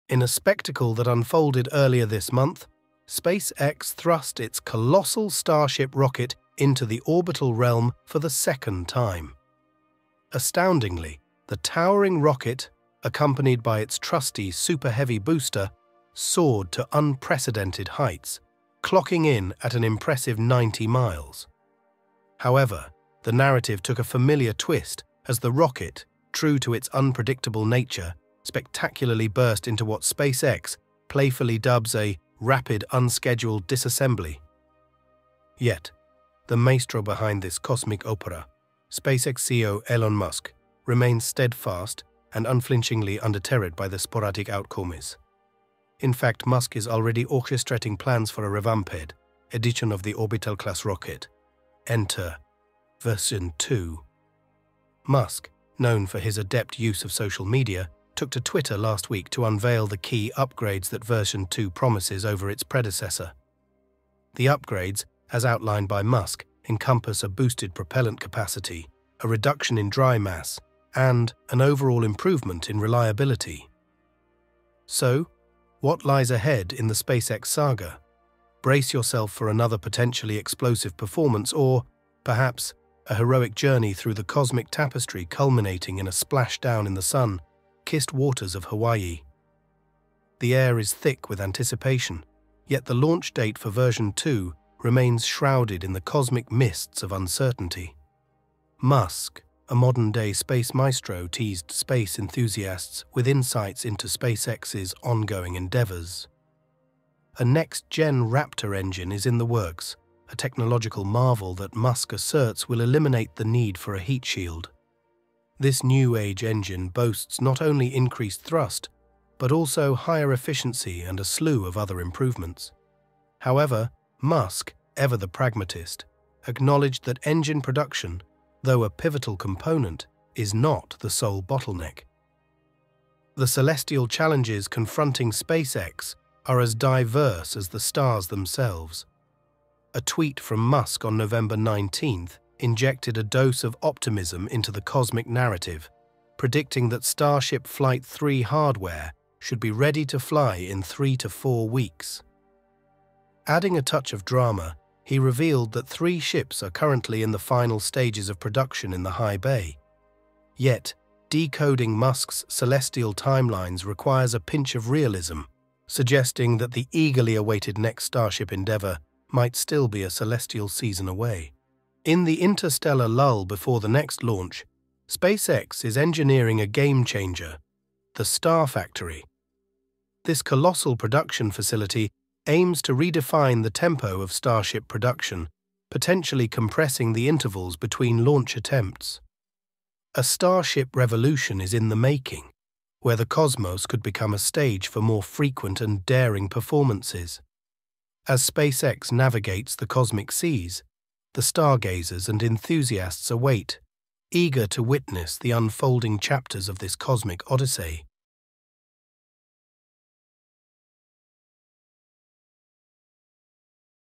In a spectacle that unfolded earlier this month, SpaceX thrust its colossal Starship rocket into the orbital realm for the second time. Astoundingly, the towering rocket, accompanied by its trusty Super Heavy booster, soared to unprecedented heights, clocking in at an impressive 90 miles. However, the narrative took a familiar twist as the rocket, true to its unpredictable nature, spectacularly burst into what SpaceX playfully dubs a rapid unscheduled disassembly. Yet, the maestro behind this cosmic opera, SpaceX CEO Elon Musk, remains steadfast and unflinchingly undeterred by the sporadic outcomes. In fact, Musk is already orchestrating plans for a revamped edition of the orbital-class rocket. Enter version 2. Musk, known for his adept use of social media, took to Twitter last week to unveil the key upgrades that version 2 promises over its predecessor. The upgrades, as outlined by Musk, encompass a boosted propellant capacity, a reduction in dry mass, and an overall improvement in reliability. So, what lies ahead in the SpaceX saga? Brace yourself for another potentially explosive performance or, perhaps, a heroic journey through the cosmic tapestry culminating in a splashdown in the sun-kissed waters of Hawaii. The air is thick with anticipation, yet the launch date for version 2 remains shrouded in the cosmic mists of uncertainty. Musk, a modern-day space maestro, teased space enthusiasts with insights into SpaceX's ongoing endeavors. A next-gen Raptor engine is in the works, a technological marvel that Musk asserts will eliminate the need for a heat shield. This new-age engine boasts not only increased thrust, but also higher efficiency and a slew of other improvements. However, Musk, ever the pragmatist, acknowledged that engine production, though a pivotal component, is not the sole bottleneck. The celestial challenges confronting SpaceX are as diverse as the stars themselves. A tweet from Musk on November 19th injected a dose of optimism into the cosmic narrative, predicting that Starship Flight 3 hardware should be ready to fly in 3 to 4 weeks. Adding a touch of drama, he revealed that 3 ships are currently in the final stages of production in the high bay. Yet, decoding Musk's celestial timelines requires a pinch of realism, suggesting that the eagerly awaited next Starship endeavor might still be a celestial season away. In the interstellar lull before the next launch, SpaceX is engineering a game-changer, the Star Factory. This colossal production facility aims to redefine the tempo of Starship production, potentially compressing the intervals between launch attempts. A Starship revolution is in the making, where the cosmos could become a stage for more frequent and daring performances. As SpaceX navigates the cosmic seas, the stargazers and enthusiasts await, eager to witness the unfolding chapters of this cosmic odyssey.